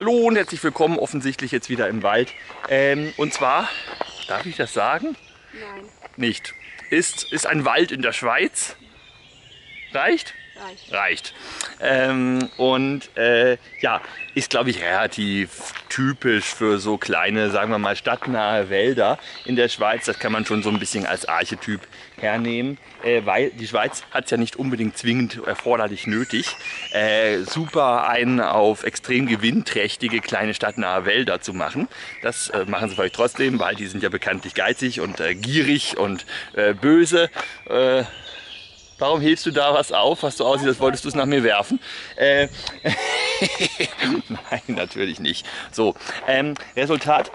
Hallo und herzlich willkommen, offensichtlich jetzt wieder im Wald. Und zwar, darf ich das sagen? Nein. Nicht. Ist ein Wald in der Schweiz. Reicht? Reicht. Ja, ist glaube ich relativ typisch für so kleine, sagen wir mal, stadtnahe Wälder in der Schweiz. Das kann man schon so ein bisschen als Archetyp hernehmen, weil die Schweiz hat es ja nicht unbedingt zwingend erforderlich nötig, super einen auf extrem gewinnträchtige kleine stadtnahe Wälder zu machen. Das machen sie vielleicht trotzdem, weil die sind ja bekanntlich geizig und gierig und böse. Warum hebst du da was auf, was so aussieht, als wolltest du es nach mir werfen? Nein, natürlich nicht. So, Resultat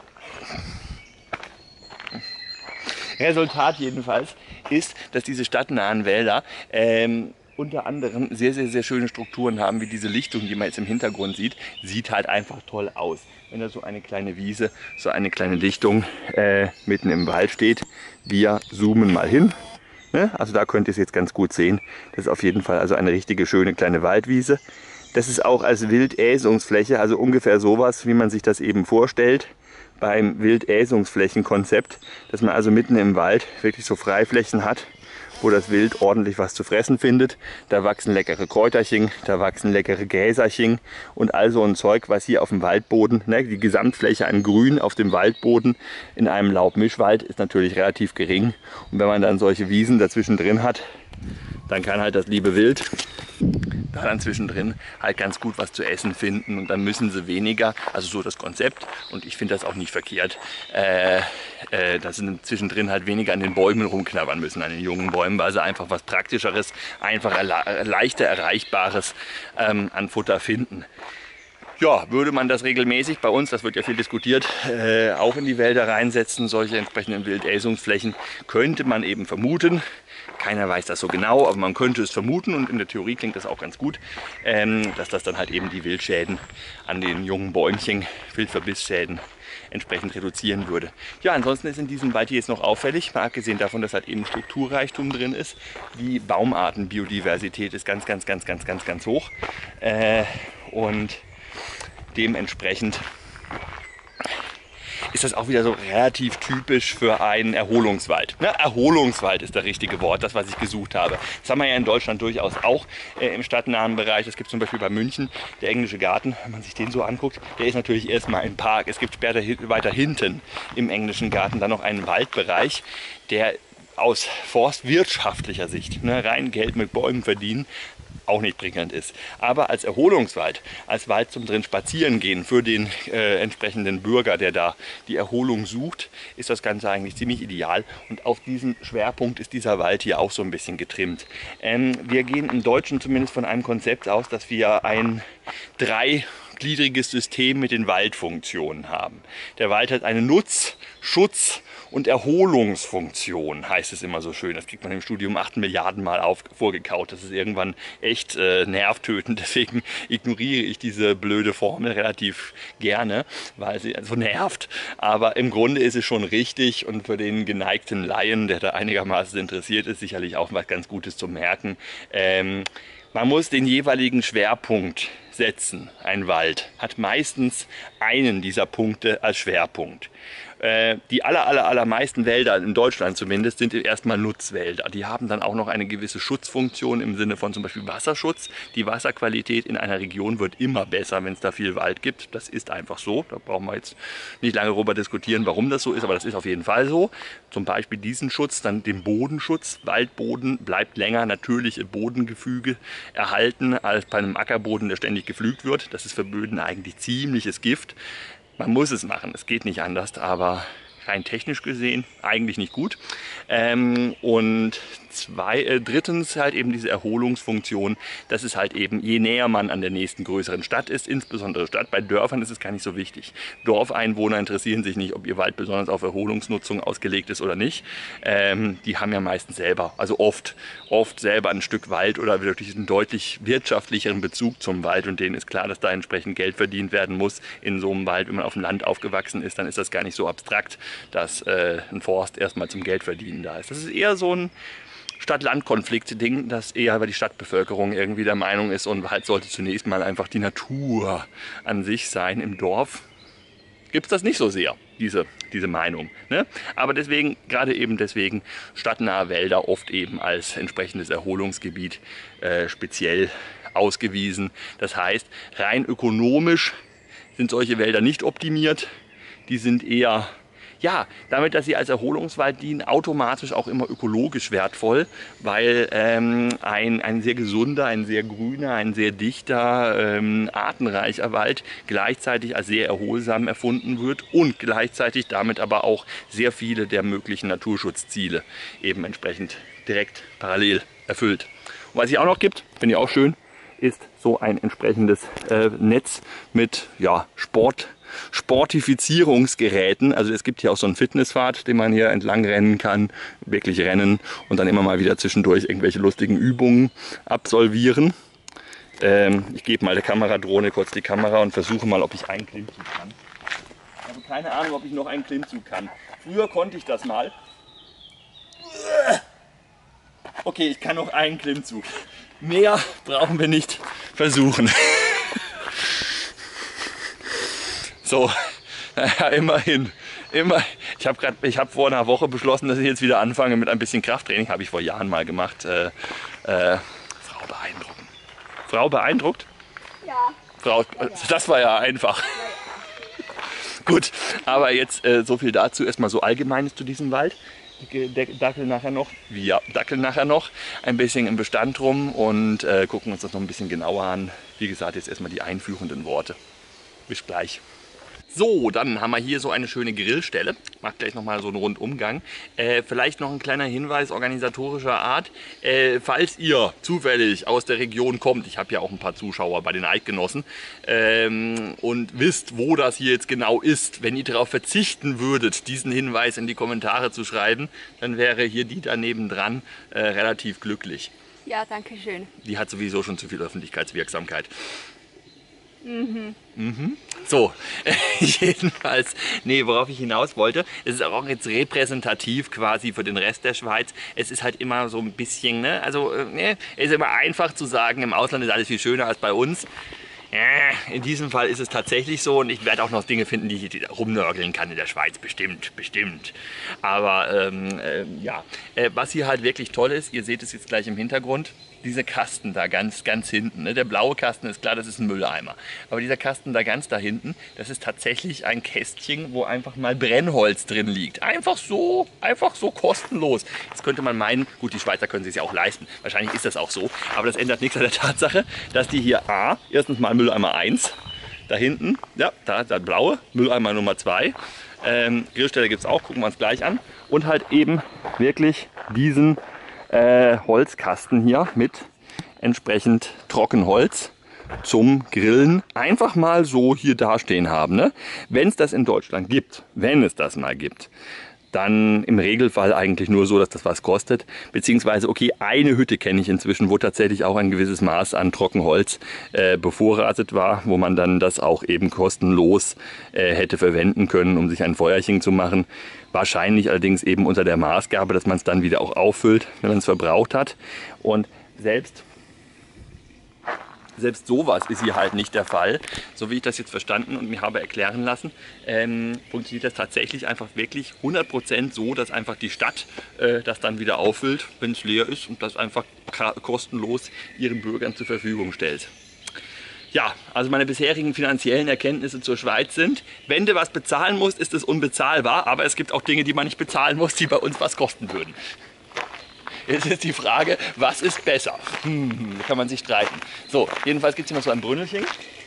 jedenfalls ist, dass diese stadtnahen Wälder unter anderem sehr, sehr, sehr schöne Strukturen haben, wie diese Lichtung, die man jetzt im Hintergrund sieht. Sieht halt einfach toll aus. Wenn da so eine kleine Wiese, so eine kleine Lichtung mitten im Wald steht. Wir zoomen mal hin. Also da könnt ihr es jetzt ganz gut sehen. Das ist auf jeden Fall also eine richtige schöne kleine Waldwiese. Das ist auch als Wildäsungsfläche, also ungefähr sowas, wie man sich das eben vorstellt beim Wildäsungsflächenkonzept, dass man also mitten im Wald wirklich so Freiflächen hat, wo das Wild ordentlich was zu fressen findet. Da wachsen leckere Kräuterchen, da wachsen leckere Gräserchen und all so ein Zeug, was hier auf dem Waldboden, die Gesamtfläche an Grün auf dem Waldboden in einem Laubmischwald ist natürlich relativ gering. Und wenn man dann solche Wiesen dazwischen drin hat, dann kann halt das liebe Wild da dann zwischendrin halt ganz gut was zu essen finden und dann müssen sie weniger, also so das Konzept und ich finde das auch nicht verkehrt, dass sie zwischendrin halt weniger an den Bäumen rumknabbern müssen, an den jungen Bäumen, weil sie einfach was Praktischeres, einfach leichter Erreichbares an Futter finden. Ja, würde man das regelmäßig bei uns, das wird ja viel diskutiert, auch in die Wälder reinsetzen, solche entsprechenden Wildäsungsflächen, könnte man eben vermuten, keiner weiß das so genau, aber man könnte es vermuten und in der Theorie klingt das auch ganz gut, dass das dann halt eben die Wildschäden an den jungen Bäumchen, Wildverbissschäden entsprechend reduzieren würde. Ja, ansonsten ist in diesem Wald hier jetzt noch auffällig, mal abgesehen davon, dass halt eben Strukturreichtum drin ist, die Baumartenbiodiversität ist ganz, ganz, ganz, ganz, ganz, ganz hoch und dementsprechend ist das auch wieder so relativ typisch für einen Erholungswald. Erholungswald ist das richtige Wort, das was ich gesucht habe. Das haben wir ja in Deutschland durchaus auch im stadtnahen Bereich. Es gibt zum Beispiel bei München, der Englische Garten, wenn man sich den so anguckt, der ist natürlich erstmal ein Park. Es gibt später weiter hinten im Englischen Garten dann noch einen Waldbereich, der aus forstwirtschaftlicher Sicht rein Geld mit Bäumen verdienen, auch nicht prickelnd ist. Aber als Erholungswald, als Wald zum drin spazieren gehen für den entsprechenden Bürger, der da die Erholung sucht, ist das Ganze eigentlich ziemlich ideal. Und auf diesen Schwerpunkt ist dieser Wald hier auch so ein bisschen getrimmt. Wir gehen im Deutschen zumindest von einem Konzept aus, dass wir ein dreigliedriges System mit den Waldfunktionen haben. Der Wald hat eine Nutz-, Schutz- und Erholungsfunktion, heißt es immer so schön. Das kriegt man im Studium 8 Milliarden Mal vorgekaut. Das ist irgendwann echt nervtötend. Deswegen ignoriere ich diese blöde Formel relativ gerne, weil sie so nervt. Aber im Grunde ist es schon richtig und für den geneigten Laien, der da einigermaßen interessiert ist, sicherlich auch was ganz Gutes zu merken. Man muss den jeweiligen Schwerpunkt setzen. Ein Wald hat meistens einen dieser Punkte als Schwerpunkt. Die allermeisten Wälder, in Deutschland zumindest, sind erstmal Nutzwälder. Die haben dann auch noch eine gewisse Schutzfunktion im Sinne von zum Beispiel Wasserschutz. Die Wasserqualität in einer Region wird immer besser, wenn es da viel Wald gibt. Das ist einfach so. Da brauchen wir jetzt nicht lange darüber diskutieren, warum das so ist, aber das ist auf jeden Fall so. Zum Beispiel diesen Schutz, dann den Bodenschutz. Waldboden bleibt länger natürlich im Bodengefüge erhalten als bei einem Ackerboden, der ständig gepflügt wird. Das ist für Böden eigentlich ziemliches Gift. Man muss es machen, es geht nicht anders, aber rein technisch gesehen eigentlich nicht gut. Drittens halt eben diese Erholungsfunktion, das ist halt eben, je näher man an der nächsten größeren Stadt ist, insbesondere Stadt, bei Dörfern ist es gar nicht so wichtig. Dorfeinwohner interessieren sich nicht, ob ihr Wald besonders auf Erholungsnutzung ausgelegt ist oder nicht. Die haben ja meistens selber, also oft selber ein Stück Wald oder wirklich einen deutlich wirtschaftlicheren Bezug zum Wald und denen ist klar, dass da entsprechend Geld verdient werden muss in so einem Wald. Wenn man auf dem Land aufgewachsen ist, dann ist das gar nicht so abstrakt, dass ein Forst erstmal zum Geldverdienen da ist. Das ist eher so ein Stadt-Land-Konflikt-Ding, das eher über die Stadtbevölkerung irgendwie der Meinung ist und halt sollte zunächst mal einfach die Natur an sich sein. Im Dorf gibt es das nicht so sehr, diese Meinung. Ne? Aber deswegen, gerade eben deswegen, stadtnahe Wälder oft eben als entsprechendes Erholungsgebiet speziell ausgewiesen. Das heißt, rein ökonomisch sind solche Wälder nicht optimiert. Die sind eher, ja, damit, dass sie als Erholungswald dienen, automatisch auch immer ökologisch wertvoll, weil ein sehr gesunder, ein sehr grüner, ein sehr dichter, artenreicher Wald gleichzeitig als sehr erholsam erfunden wird und gleichzeitig damit aber auch sehr viele der möglichen Naturschutzziele eben entsprechend direkt parallel erfüllt. Und was es auch noch gibt, finde ich auch schön, ist so ein entsprechendes Netz mit ja, Sportifizierungsgeräten. Also es gibt hier auch so einen Fitnesspfad, den man hier entlang rennen kann, wirklich rennen und dann immer mal wieder zwischendurch irgendwelche lustigen Übungen absolvieren. Ich gebe mal der Kameradrohne kurz die Kamera und versuche mal, ob ich einen Klimmzug kann. Ich habe keine Ahnung, ob ich noch einen Klimmzug kann. Früher konnte ich das mal. Okay, ich kann noch einen Klimmzug. Mehr brauchen wir nicht versuchen. So, naja, immerhin. Ich habe vor einer Woche beschlossen, dass ich jetzt wieder anfange mit ein bisschen Krafttraining. Habe ich vor Jahren mal gemacht. Frau beeindrucken. Frau beeindruckt? Ja. Frau, das war ja einfach. Gut, aber jetzt so viel dazu. Erstmal so Allgemeines zu diesem Wald. Dackel nachher noch, ein bisschen im Bestand rum und gucken uns das noch ein bisschen genauer an. Wie gesagt, jetzt erstmal die einführenden Worte. Bis gleich. So, dann haben wir hier so eine schöne Grillstelle. Ich mache gleich nochmal so einen Rundumgang. Vielleicht noch ein kleiner Hinweis organisatorischer Art. Falls ihr zufällig aus der Region kommt, ich habe ja auch ein paar Zuschauer bei den Eidgenossen, und wisst, wo das hier jetzt genau ist, wenn ihr darauf verzichten würdet, diesen Hinweis in die Kommentare zu schreiben, dann wäre hier die daneben dran relativ glücklich. Ja, danke schön. Die hat sowieso schon zu viel Öffentlichkeitswirksamkeit. So, jedenfalls, nee, worauf ich hinaus wollte, es ist auch jetzt repräsentativ quasi für den Rest der Schweiz. Es ist halt immer so ein bisschen, ne, also es ist immer einfach zu sagen, im Ausland ist alles viel schöner als bei uns. In diesem Fall ist es tatsächlich so und ich werde auch noch Dinge finden, die ich rumnörgeln kann in der Schweiz, bestimmt. Aber ja, was hier halt wirklich toll ist, ihr seht es jetzt gleich im Hintergrund, diese Kasten da ganz hinten, ne? Der blaue Kasten ist klar, das ist ein Mülleimer. Aber dieser Kasten da ganz da hinten, das ist tatsächlich ein Kästchen, wo einfach mal Brennholz drin liegt. Einfach so kostenlos. Jetzt könnte man meinen, gut, die Schweizer können sich ja auch leisten. Wahrscheinlich ist das auch so. Aber das ändert nichts an der Tatsache, dass die hier erstens mal Mülleimer 1, da hinten, ja, da der blaue, Mülleimer Nummer 2. Grillstelle gibt es auch, gucken wir uns gleich an. Und halt eben wirklich diesen Holzkasten hier mit entsprechend Trockenholz zum Grillen einfach mal so hier dastehen haben. Ne? Wenn es das in Deutschland gibt, wenn es das mal gibt, dann im Regelfall eigentlich nur so, dass das was kostet. Beziehungsweise, okay, eine Hütte kenne ich inzwischen, wo tatsächlich auch ein gewisses Maß an Trockenholz bevorratet war, wo man dann das auch eben kostenlos hätte verwenden können, um sich ein Feuerchen zu machen. Wahrscheinlich allerdings eben unter der Maßgabe, dass man es dann wieder auch auffüllt, wenn man es verbraucht hat. Und selbst sowas ist hier halt nicht der Fall. So wie ich das jetzt verstanden und mir habe erklären lassen, funktioniert das tatsächlich einfach wirklich 100% so, dass einfach die Stadt das dann wieder auffüllt, wenn es leer ist und das einfach kostenlos ihren Bürgern zur Verfügung stellt. Ja, also meine bisherigen finanziellen Erkenntnisse zur Schweiz sind, wenn du was bezahlen musst, ist es unbezahlbar, aber es gibt auch Dinge, die man nicht bezahlen muss, die bei uns was kosten würden. Jetzt ist die Frage, was ist besser? Da kann man sich streiten. So, jedenfalls gibt es hier noch so ein Brünnelchen.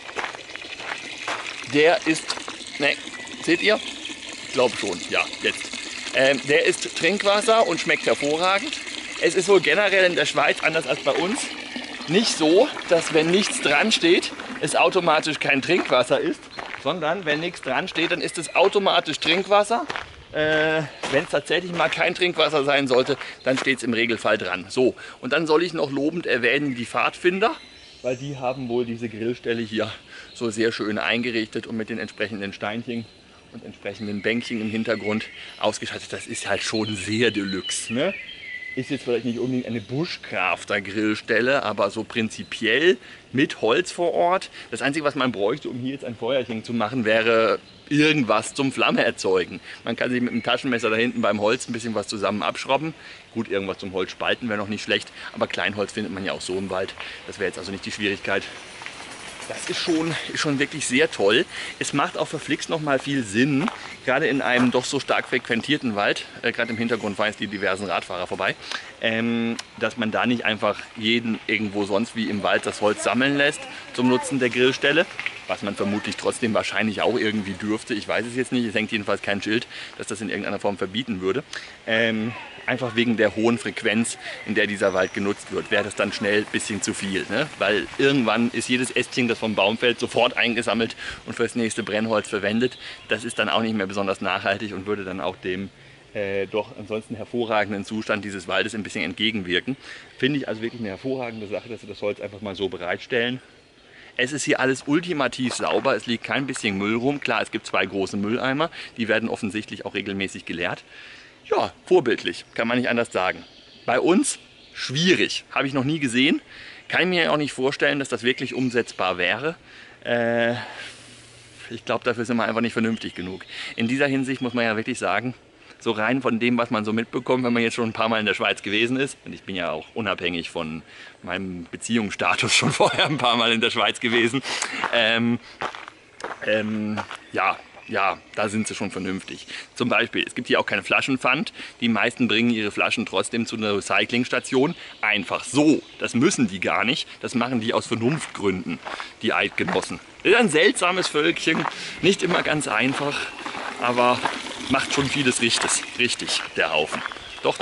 Der ist, ne, seht ihr? Ich glaube schon, ja, jetzt. Der ist Trinkwasser und schmeckt hervorragend. Es ist wohl generell in der Schweiz, anders als bei uns, nicht so, dass wenn nichts dran steht, es automatisch kein Trinkwasser ist, sondern wenn nichts dran steht, dann ist es automatisch Trinkwasser. Wenn es tatsächlich mal kein Trinkwasser sein sollte, dann steht es im Regelfall dran. So, und dann soll ich noch lobend erwähnen die Pfadfinder, weil die haben wohl diese Grillstelle hier so sehr schön eingerichtet und mit den entsprechenden Steinchen und entsprechenden Bänkchen im Hintergrund ausgestattet. Das ist halt schon sehr deluxe, ne? Ist jetzt vielleicht nicht unbedingt eine Bushcrafter-Grillstelle, aber so prinzipiell mit Holz vor Ort. Das Einzige, was man bräuchte, um hier jetzt ein Feuerchen zu machen, wäre irgendwas zum Flamme erzeugen. Man kann sich mit dem Taschenmesser da hinten beim Holz ein bisschen was zusammen abschrauben. Gut, irgendwas zum Holz spalten wäre noch nicht schlecht, aber Kleinholz findet man ja auch so im Wald. Das wäre jetzt also nicht die Schwierigkeit. Das ist schon wirklich sehr toll. Es macht auch verflixt noch mal viel Sinn, gerade in einem doch so stark frequentierten Wald, gerade im Hintergrund fahren jetzt die diversen Radfahrer vorbei, dass man da nicht einfach jeden irgendwo sonst wie im Wald das Holz sammeln lässt zum Nutzen der Grillstelle, was man vermutlich trotzdem wahrscheinlich auch irgendwie dürfte. Ich weiß es jetzt nicht, es hängt jedenfalls kein Schild, das das in irgendeiner Form verbieten würde. Einfach wegen der hohen Frequenz, in der dieser Wald genutzt wird, wäre das dann schnell ein bisschen zu viel. Ne? Weil irgendwann ist jedes Ästchen, das vom Baum fällt, sofort eingesammelt und für das nächste Brennholz verwendet. Das ist dann auch nicht mehr besonders nachhaltig und würde dann auch dem doch ansonsten hervorragenden Zustand dieses Waldes ein bisschen entgegenwirken. Finde ich also wirklich eine hervorragende Sache, dass sie das Holz einfach mal so bereitstellen. Es ist hier alles ultimativ sauber, es liegt kein bisschen Müll rum. Klar, es gibt 2 große Mülleimer, die werden offensichtlich auch regelmäßig geleert. Ja, vorbildlich, kann man nicht anders sagen. Bei uns schwierig, habe ich noch nie gesehen. Kann ich mir auch nicht vorstellen, dass das wirklich umsetzbar wäre. Ich glaube, dafür sind wir einfach nicht vernünftig genug. In dieser Hinsicht muss man ja wirklich sagen, so rein von dem, was man so mitbekommt, wenn man jetzt schon ein paar Mal in der Schweiz gewesen ist, und ich bin ja auch unabhängig von meinem Beziehungsstatus schon vorher ein paar Mal in der Schweiz gewesen, ja, da sind sie schon vernünftig. Zum Beispiel, es gibt hier auch keine Flaschenpfand. Die meisten bringen ihre Flaschen trotzdem zu einer Recyclingstation. Einfach so. Das müssen die gar nicht. Das machen die aus Vernunftgründen, die Eidgenossen. Ist ein seltsames Völkchen. Nicht immer ganz einfach, aber macht schon vieles richtig, der Haufen. Doch.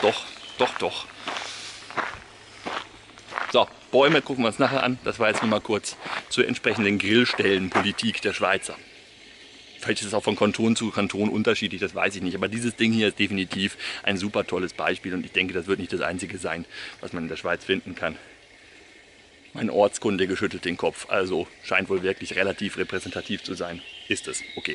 So, Bäume gucken wir uns nachher an. Das war jetzt nur mal kurz zur entsprechenden Grillstellenpolitik der Schweizer. Vielleicht ist es auch von Kanton zu Kanton unterschiedlich, das weiß ich nicht. Aber dieses Ding hier ist definitiv ein super tolles Beispiel und ich denke, das wird nicht das einzige sein, was man in der Schweiz finden kann. Mein Ortskundige schüttelt den Kopf, also scheint wohl wirklich relativ repräsentativ zu sein. Ist es, okay.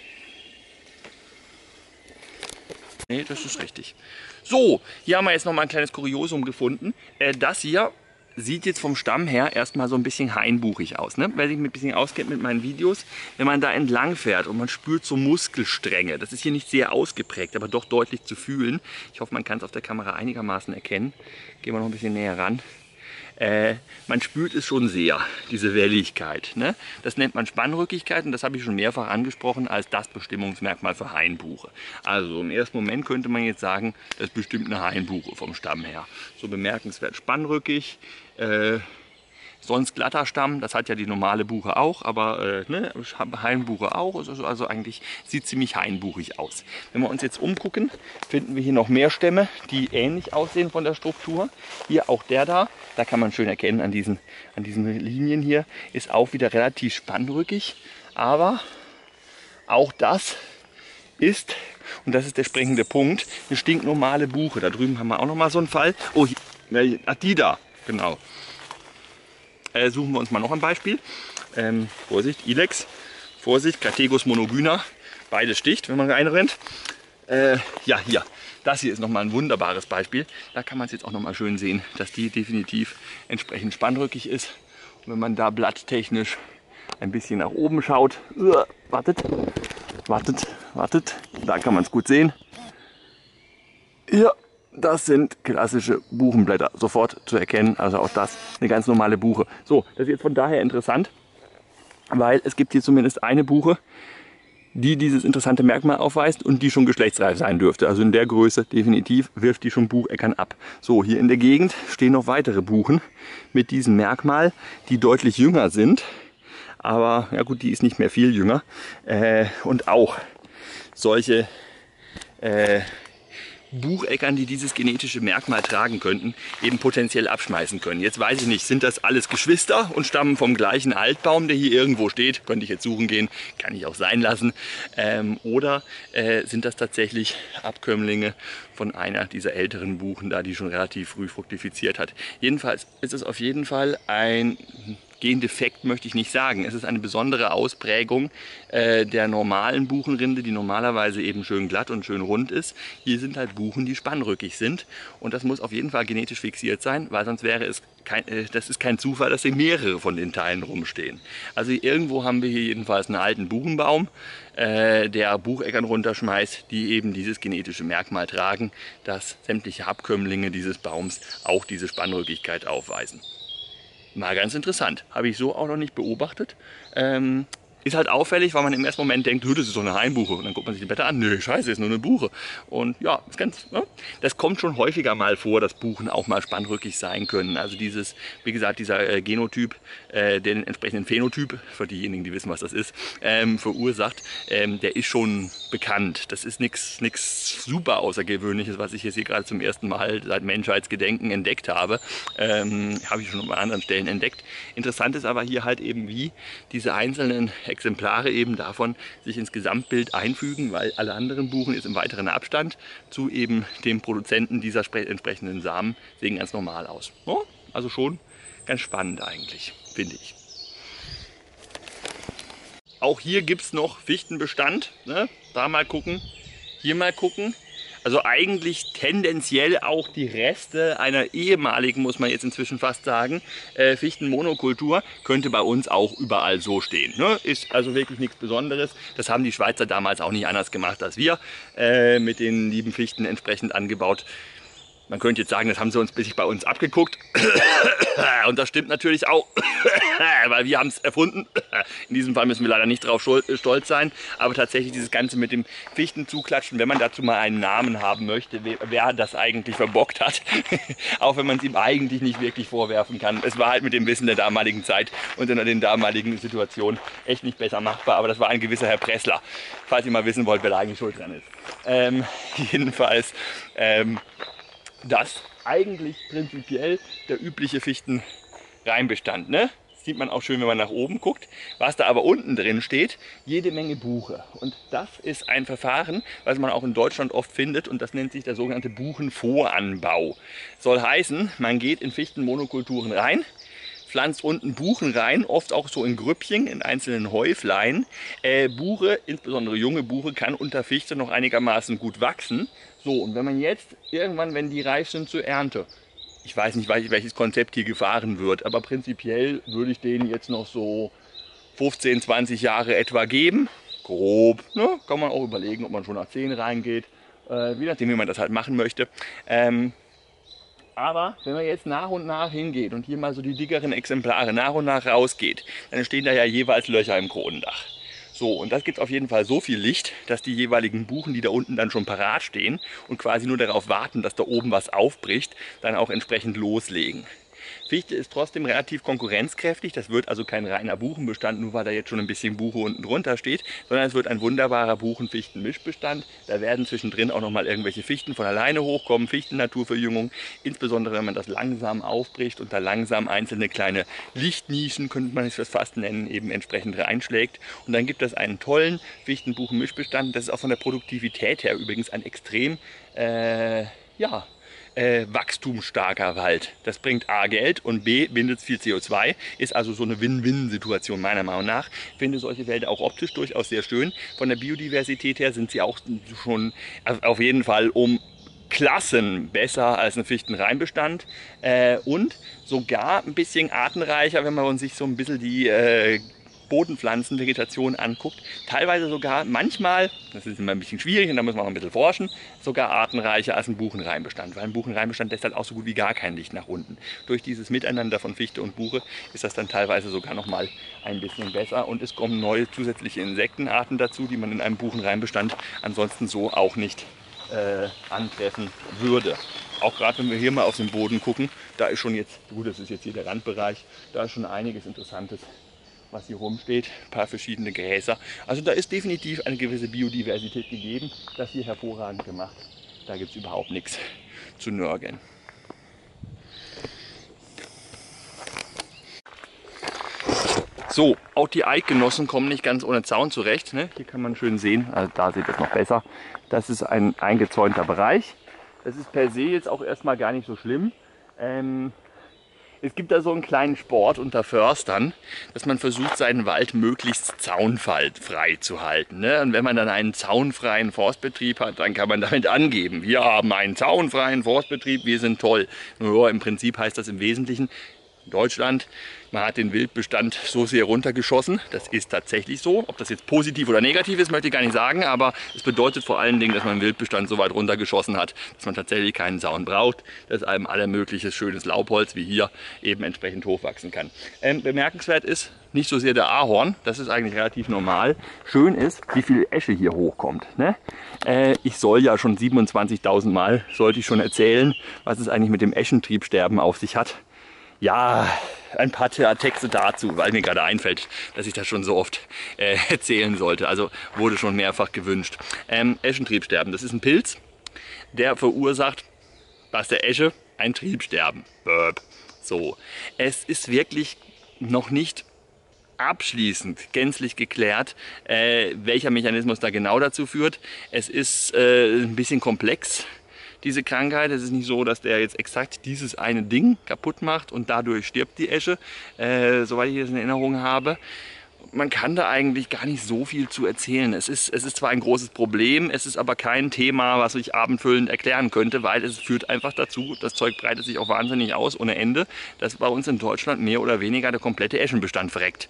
Nee, das ist richtig. So, hier haben wir jetzt noch mal ein kleines Kuriosum gefunden. Das hier sieht jetzt vom Stamm her erstmal so ein bisschen hainbuchig aus. Ne? Wer sich ein bisschen auskennt mit meinen Videos, wenn man da entlang fährt und man spürt so Muskelstränge, das ist hier nicht sehr ausgeprägt, aber doch deutlich zu fühlen. Ich hoffe, man kann es auf der Kamera einigermaßen erkennen. Gehen wir noch ein bisschen näher ran. Man spürt es schon sehr, diese Welligkeit. Ne? Das nennt man Spannrückigkeit und das habe ich schon mehrfach angesprochen als das Bestimmungsmerkmal für Hainbuche. Also im ersten Moment könnte man jetzt sagen, das ist bestimmt eine Hainbuche vom Stamm her. So bemerkenswert spannrückig. Sonst glatter Stamm, das hat ja die normale Buche auch, aber Hainbuche auch, also eigentlich sieht ziemlich hainbuchig aus. Wenn wir uns jetzt umgucken, finden wir hier noch mehr Stämme, die ähnlich aussehen von der Struktur. Hier auch der da kann man schön erkennen an diesen Linien hier, ist auch wieder relativ spannrückig, aber auch das ist, und das ist der springende Punkt, eine stinknormale Buche. Da drüben haben wir auch noch mal so einen Fall. Oh, die da, genau. Suchen wir uns mal noch ein Beispiel. Vorsicht, Ilex. Vorsicht, Categus monogyna. Beides sticht, wenn man reinrennt. Ja, hier. Das hier ist nochmal ein wunderbares Beispiel. Da kann man es jetzt auch nochmal schön sehen, dass die definitiv entsprechend spannrückig ist. Und wenn man da blatttechnisch ein bisschen nach oben schaut. Wartet. Da kann man es gut sehen. Ja. Das sind klassische Buchenblätter, sofort zu erkennen, also auch das eine ganz normale Buche. So, das ist jetzt von daher interessant, weil es gibt hier zumindest eine Buche, die dieses interessante Merkmal aufweist und die schon geschlechtsreif sein dürfte. Also in der Größe definitiv wirft die schon Bucheckern ab. So, hier in der Gegend stehen noch weitere Buchen mit diesem Merkmal, die deutlich jünger sind, aber ja gut, die ist nicht mehr viel jünger und auch solche Bucheckern, die dieses genetische Merkmal tragen könnten, eben potenziell abschmeißen können. Jetzt weiß ich nicht, sind das alles Geschwister und stammen vom gleichen Altbaum, der hier irgendwo steht? Könnte ich jetzt suchen gehen, kann ich auch sein lassen. Oder sind das tatsächlich Abkömmlinge von einer dieser älteren Buchen da, die schon relativ früh fruktifiziert hat? Jedenfalls ist es auf jeden Fall ein Gendefekt möchte ich nicht sagen. Es ist eine besondere Ausprägung der normalen Buchenrinde, die normalerweise eben schön glatt und schön rund ist. Hier sind halt Buchen, die spannrückig sind. Und das muss auf jeden Fall genetisch fixiert sein, weil sonst wäre es das ist kein Zufall, dass hier mehrere von den Teilen rumstehen. Also irgendwo haben wir hier jedenfalls einen alten Buchenbaum, der Bucheckern runterschmeißt, die eben dieses genetische Merkmal tragen, dass sämtliche Abkömmlinge dieses Baums auch diese Spannrückigkeit aufweisen. Mal ganz interessant, habe ich so auch noch nicht beobachtet. Ist halt auffällig, weil man im ersten Moment denkt, das ist doch eine Hainbuche. Und dann guckt man sich die Blätter an, nee, scheiße, ist nur eine Buche. Und ja, das kommt schon häufiger mal vor, dass Buchen auch mal spannrückig sein können. Also dieses, wie gesagt, dieser Genotyp, den entsprechenden Phänotyp, für diejenigen, die wissen, was das ist, verursacht, der ist schon bekannt. Das ist nichts super Außergewöhnliches, was ich jetzt hier gerade zum ersten Mal seit Menschheitsgedenken entdeckt habe. Habe ich schon an anderen Stellen entdeckt. Interessant ist aber hier halt eben, wie diese einzelnen Exemplare eben davon sich ins Gesamtbild einfügen, weil alle anderen Buchen jetzt im weiteren Abstand zu eben dem Produzenten dieser entsprechenden Samen sehen ganz normal aus. Oh, also schon ganz spannend eigentlich, finde ich. Auch hier gibt es noch Fichtenbestand. Ne? Da mal gucken, hier mal gucken. Also eigentlich tendenziell auch die Reste einer ehemaligen, muss man jetzt inzwischen fast sagen, Fichtenmonokultur könnte bei uns auch überall so stehen. Ne? Ist also wirklich nichts Besonderes. Das haben die Schweizer damals auch nicht anders gemacht als wir, mit den lieben Fichten entsprechend angebaut. Man könnte jetzt sagen, das haben sie uns bisschen bei uns abgeguckt. Und das stimmt natürlich auch, weil wir haben es erfunden. In diesem Fall müssen wir leider nicht darauf stolz sein. Aber tatsächlich dieses Ganze mit dem Fichtenzuklatschen, wenn man dazu mal einen Namen haben möchte, wer das eigentlich verbockt hat. Auch wenn man es ihm eigentlich nicht wirklich vorwerfen kann. Es war halt mit dem Wissen der damaligen Zeit und in den damaligen Situationen echt nicht besser machbar. Aber das war ein gewisser Herr Pressler, falls ihr mal wissen wollt, wer da eigentlich schuld dran ist. Jedenfalls... das eigentlich prinzipiell der übliche Fichtenreinbestand. Ne? Das sieht man auch schön, wenn man nach oben guckt. Was da aber unten drin steht, jede Menge Buche. Und das ist ein Verfahren, was man auch in Deutschland oft findet, und das nennt sich der sogenannte Buchenvoranbau. Soll heißen, man geht in Fichtenmonokulturen rein, pflanzt unten Buchen rein, oft auch so in Grüppchen, in einzelnen Häuflein. Buche, insbesondere junge Buche, kann unter Fichte noch einigermaßen gut wachsen. So, und wenn man jetzt irgendwann, wenn die reif sind zur Ernte, ich weiß nicht, welches Konzept hier gefahren wird, aber prinzipiell würde ich denen jetzt noch so 15, 20 Jahre etwa geben. Grob, ne? Kann man auch überlegen, ob man schon nach 10 reingeht, je nachdem, wie man das halt machen möchte. Aber wenn man jetzt nach und nach hingeht und hier mal so die dickeren Exemplare nach und nach rausgeht, dann entstehen da ja jeweils Löcher im Kronendach. So, und das gibt auf jeden Fall so viel Licht, dass die jeweiligen Buchen, die da unten dann schon parat stehen und quasi nur darauf warten, dass da oben was aufbricht, dann auch entsprechend loslegen. Fichte ist trotzdem relativ konkurrenzkräftig, das wird also kein reiner Buchenbestand, nur weil da jetzt schon ein bisschen Buche unten drunter steht, sondern es wird ein wunderbarer Buchen-Fichten-Mischbestand. Da werden zwischendrin auch nochmal irgendwelche Fichten von alleine hochkommen, Fichten-Naturverjüngung, insbesondere wenn man das langsam aufbricht und da langsam einzelne kleine Lichtnischen, könnte man es fast nennen, eben entsprechend reinschlägt. Und dann gibt es einen tollen Fichten-Buchen-Mischbestand, das ist auch von der Produktivität her übrigens ein extrem, wachstumsstarker Wald. Das bringt A, Geld, und B, bindet viel CO2. Ist also so eine Win-Win-Situation meiner Meinung nach. Ich finde solche Wälder auch optisch durchaus sehr schön. Von der Biodiversität her sind sie auch schon auf jeden Fall um Klassen besser als ein Fichtenreinbestand und sogar ein bisschen artenreicher, wenn man sich so ein bisschen die Bodenpflanzen, Vegetation anguckt, teilweise sogar manchmal, das ist immer ein bisschen schwierig und da muss man noch ein bisschen forschen, sogar artenreicher als ein Buchenreinbestand, weil ein Buchenreinbestand lässt halt auch so gut wie gar kein Licht nach unten. Durch dieses Miteinander von Fichte und Buche ist das dann teilweise sogar noch mal ein bisschen besser, und es kommen neue zusätzliche Insektenarten dazu, die man in einem Buchenreinbestand ansonsten so auch nicht antreffen würde. Auch gerade wenn wir hier mal auf den Boden gucken, da ist schon jetzt, gut, das ist jetzt hier der Randbereich, da ist schon einiges Interessantes, was hier rumsteht, ein paar verschiedene Gräser. Also da ist definitiv eine gewisse Biodiversität gegeben, das hier hervorragend gemacht. Da gibt es überhaupt nichts zu nörgeln. So, auch die Eidgenossen kommen nicht ganz ohne Zaun zurecht. Ne? Hier kann man schön sehen, also da sieht es noch besser, das ist ein eingezäunter Bereich. Das ist per se jetzt auch erstmal gar nicht so schlimm. Es gibt da so einen kleinen Sport unter Förstern, dass man versucht, seinen Wald möglichst zaunfrei zu halten. Ne? Und wenn man dann einen zaunfreien Forstbetrieb hat, dann kann man damit angeben, wir haben einen zaunfreien Forstbetrieb, wir sind toll. Nur im Prinzip heißt das im Wesentlichen, in Deutschland, man hat den Wildbestand so sehr runtergeschossen. Das ist tatsächlich so. Ob das jetzt positiv oder negativ ist, möchte ich gar nicht sagen. Aber es bedeutet vor allen Dingen, dass man den Wildbestand so weit runtergeschossen hat, dass man tatsächlich keinen Zaun braucht, dass einem aller mögliches schönes Laubholz wie hier eben entsprechend hochwachsen kann. Bemerkenswert ist nicht so sehr der Ahorn. Das ist eigentlich relativ normal. Schön ist, wie viel Esche hier hochkommt. Ne? Ich soll ja schon 27.000 Mal, sollte ich schon erzählen, was es eigentlich mit dem Eschentriebsterben auf sich hat. Ja, ein paar Texte dazu, weil mir gerade einfällt, dass ich das schon so oft erzählen sollte. Also wurde schon mehrfach gewünscht. Eschentriebsterben, das ist ein Pilz, der verursacht, was der Esche, ein Triebsterben. So, es ist wirklich noch nicht abschließend gänzlich geklärt, welcher Mechanismus da genau dazu führt. Es ist ein bisschen komplex. Diese Krankheit, es ist nicht so, dass der jetzt exakt dieses eine Ding kaputt macht und dadurch stirbt die Esche, soweit ich das in Erinnerung habe. Man kann da eigentlich gar nicht so viel zu erzählen. Es ist zwar ein großes Problem, es ist aber kein Thema, was ich abendfüllend erklären könnte, weil es führt einfach dazu, das Zeug breitet sich auch wahnsinnig aus, ohne Ende, dass bei uns in Deutschland mehr oder weniger der komplette Eschenbestand verreckt.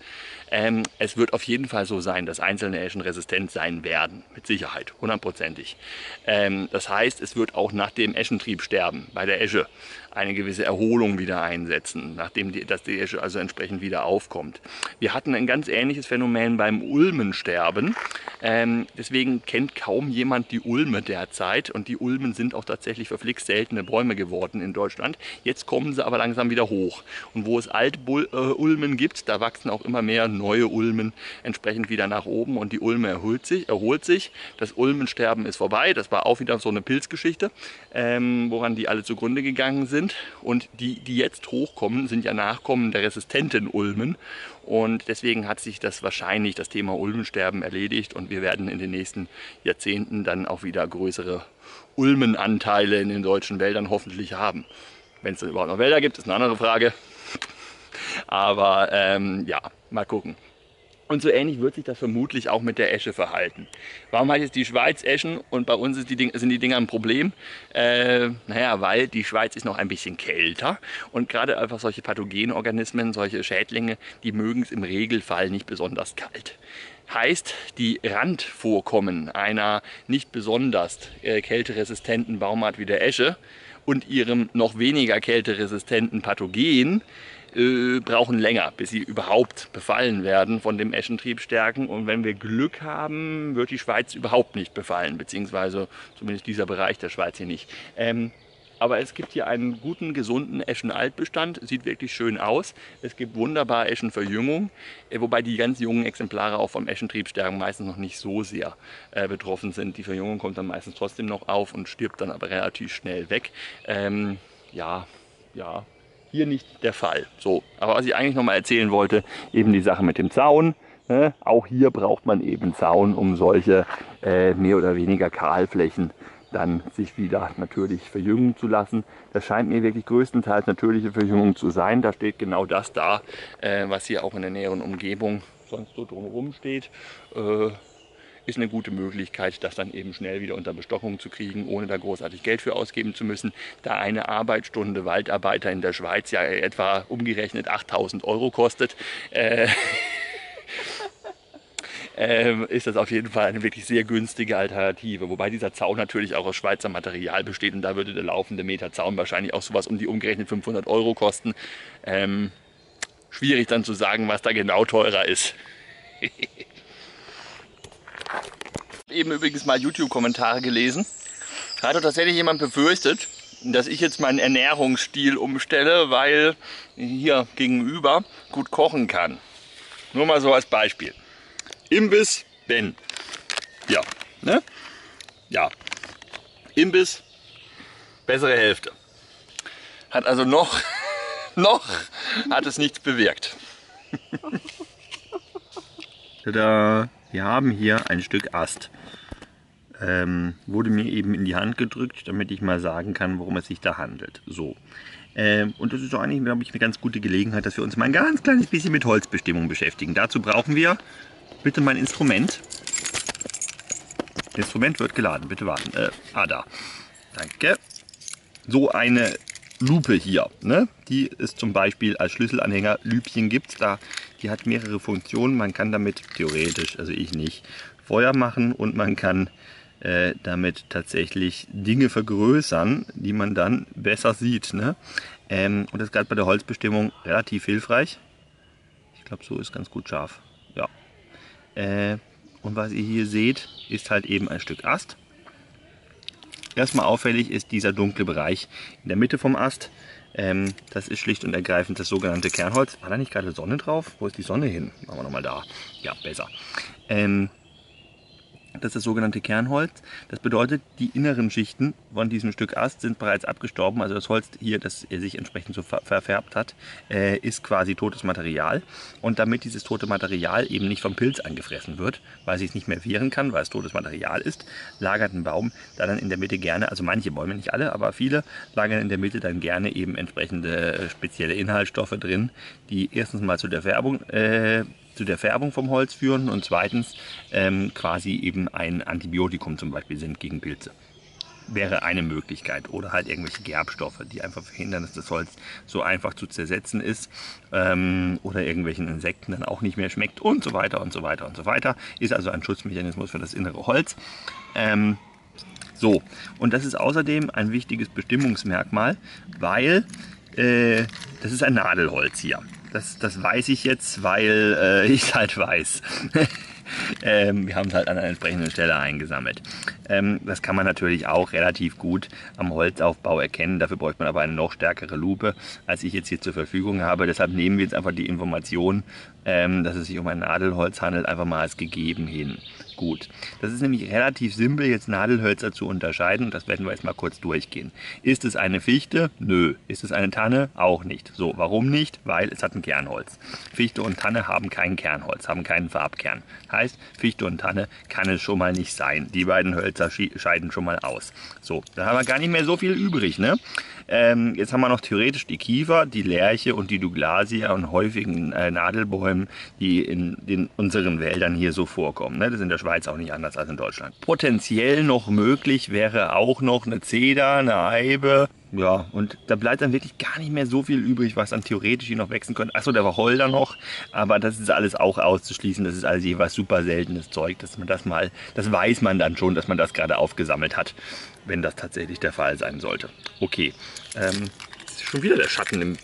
Es wird auf jeden Fall so sein, dass einzelne Eschen resistent sein werden, mit Sicherheit, hundertprozentig. Das heißt, es wird auch nach dem Eschentriebsterben bei der Esche eine gewisse Erholung wieder einsetzen, nachdem die Esche also entsprechend wieder aufkommt. Wir hatten ein ganz ähnliches Phänomen beim Ulmensterben. Deswegen kennt kaum jemand die Ulme derzeit und die Ulmen sind auch tatsächlich verflixt seltene Bäume geworden in Deutschland. Jetzt kommen sie aber langsam wieder hoch. Und wo es Ulmen gibt, da wachsen auch immer mehr neue Ulmen entsprechend wieder nach oben und die Ulme erholt sich. Das Ulmensterben ist vorbei. Das war auch wieder so eine Pilzgeschichte, woran die alle zugrunde gegangen sind. Und die jetzt hochkommen, sind ja Nachkommen der resistenten Ulmen. Und deswegen hat sich das wahrscheinlich, das Thema Ulmensterben, erledigt. Und wir werden in den nächsten Jahrzehnten dann auch wieder größere Ulmenanteile in den deutschen Wäldern hoffentlich haben. Wenn es dann überhaupt noch Wälder gibt, ist eine andere Frage. Aber ja, mal gucken. Und so ähnlich wird sich das vermutlich auch mit der Esche verhalten. Warum hat jetzt die Schweiz Eschen und bei uns sind die Dinger ein Problem? Naja, weil die Schweiz ist noch ein bisschen kälter und gerade einfach solche Pathogenorganismen, solche Schädlinge, die mögen es im Regelfall nicht besonders kalt. Heißt, die Randvorkommen einer nicht besonders kälteresistenten Baumart wie der Esche und ihrem noch weniger kälteresistenten Pathogen brauchen länger, bis sie überhaupt befallen werden von dem Eschentriebstärken. Und wenn wir Glück haben, wird die Schweiz überhaupt nicht befallen, beziehungsweise zumindest dieser Bereich der Schweiz hier nicht. Aber es gibt hier einen guten, gesunden Eschenaltbestand, sieht wirklich schön aus. Es gibt wunderbar Eschenverjüngung, wobei die ganz jungen Exemplare auch vom Eschentriebsterben meistens noch nicht so sehr betroffen sind. Die Verjüngung kommt dann meistens trotzdem noch auf und stirbt dann aber relativ schnell weg. Ja. Hier nicht der Fall. So, aber was ich eigentlich noch mal erzählen wollte, eben die Sache mit dem Zaun. Ne? Auch hier braucht man eben Zaun, um solche mehr oder weniger Kahlflächen dann sich wieder natürlich verjüngen zu lassen. Das scheint mir wirklich größtenteils natürliche Verjüngung zu sein. Da steht genau das da, was hier auch in der näheren Umgebung sonst so drumherum steht. Ist eine gute Möglichkeit, das dann eben schnell wieder unter Bestockung zu kriegen, ohne da großartig Geld für ausgeben zu müssen. Da eine Arbeitsstunde Waldarbeiter in der Schweiz ja etwa umgerechnet 8.000 € kostet, ist das auf jeden Fall eine wirklich sehr günstige Alternative. Wobei dieser Zaun natürlich auch aus Schweizer Material besteht und da würde der laufende Meter Zaun wahrscheinlich auch sowas um die umgerechnet 500 € kosten. Schwierig dann zu sagen, was da genau teurer ist. Eben übrigens mal YouTube-Kommentare gelesen. Da hat doch tatsächlich jemand befürchtet, dass ich jetzt meinen Ernährungsstil umstelle, weil hier gegenüber gut kochen kann. Nur mal so als Beispiel. Imbiss, wenn. Ja, ne? Ja. Imbiss, bessere Hälfte. Hat also noch hat es nichts bewirkt. Tada! Wir haben hier ein Stück Ast. wurde mir eben in die Hand gedrückt, damit ich mal sagen kann, worum es sich da handelt. So. Und das ist doch eigentlich, glaube ich, eine ganz gute Gelegenheit, dass wir uns mal ein ganz kleines bisschen mit Holzbestimmung beschäftigen. Dazu brauchen wir, bitte mein Instrument. Das Instrument wird geladen, bitte warten. Da. Danke. So eine Lupe hier, ne? Die ist zum Beispiel als Schlüsselanhänger, Lübchen gibt es, die hat mehrere Funktionen. Man kann damit theoretisch, also ich nicht, Feuer machen und man kann damit tatsächlich Dinge vergrößern, die man dann besser sieht. Ne? Und das ist gerade bei der Holzbestimmung relativ hilfreich. Ich glaube, so ist ganz gut scharf. Ja. Und was ihr hier seht, ist halt eben ein Stück Ast. Erstmal auffällig ist dieser dunkle Bereich in der Mitte vom Ast. Das ist schlicht und ergreifend das sogenannte Kernholz. War da nicht gerade Sonne drauf? Wo ist die Sonne hin? Machen wir nochmal da. Ja, besser. Das ist das sogenannte Kernholz. Das bedeutet, die inneren Schichten von diesem Stück Ast sind bereits abgestorben. Also das Holz hier, das sich entsprechend so verfärbt hat, ist quasi totes Material. Und damit dieses tote Material eben nicht vom Pilz angefressen wird, weil es sich nicht mehr wehren kann, weil es totes Material ist, lagert ein Baum da dann in der Mitte gerne, also manche Bäume, nicht alle, aber viele, lagern in der Mitte dann gerne eben entsprechende spezielle Inhaltsstoffe drin, die erstens mal zu der Färbung vom Holz führen und zweitens quasi eben ein Antibiotikum zum Beispiel sind gegen Pilze. Wäre eine Möglichkeit. Oder halt irgendwelche Gerbstoffe, die einfach verhindern, dass das Holz so einfach zu zersetzen ist oder irgendwelchen Insekten dann auch nicht mehr schmeckt und so weiter und so weiter und so weiter. Ist also ein Schutzmechanismus für das innere Holz. So, und das ist außerdem ein wichtiges Bestimmungsmerkmal, weil das ist ein Nadelholz hier. Das weiß ich jetzt, weil ich es halt weiß. Wir haben es halt an einer entsprechenden Stelle eingesammelt. Das kann man natürlich auch relativ gut am Holzaufbau erkennen. Dafür bräuchte man aber eine noch stärkere Lupe, als ich jetzt hier zur Verfügung habe. Deshalb nehmen wir jetzt einfach die Information, dass es sich um ein Nadelholz handelt, einfach mal als gegeben hin. Gut, das ist nämlich relativ simpel, jetzt Nadelhölzer zu unterscheiden und das werden wir jetzt mal kurz durchgehen. Ist es eine Fichte? Nö. Ist es eine Tanne? Auch nicht. So, warum nicht? Weil es hat ein Kernholz. Fichte und Tanne haben kein Kernholz, haben keinen Farbkern. Heißt, Fichte und Tanne kann es schon mal nicht sein. Die beiden Hölzer scheiden schon mal aus. So, da haben wir gar nicht mehr so viel übrig, ne? Jetzt haben wir noch theoretisch die Kiefer, die Lärche und die Douglasie und häufigen Nadelbäumen, die in unseren Wäldern hier so vorkommen. Ne? Das ist in der Schweiz auch nicht anders als in Deutschland. Potenziell noch möglich wäre auch noch eine Zeder, eine Eibe. Ja, und da bleibt dann wirklich gar nicht mehr so viel übrig, was dann theoretisch hier noch wachsen könnte. Achso, der Wacholder noch, aber das ist alles auch auszuschließen. Das ist alles jeweils super seltenes Zeug, dass man das weiß man dann schon, dass man das gerade aufgesammelt hat, wenn das tatsächlich der Fall sein sollte. Okay, ist schon wieder der Schatten im...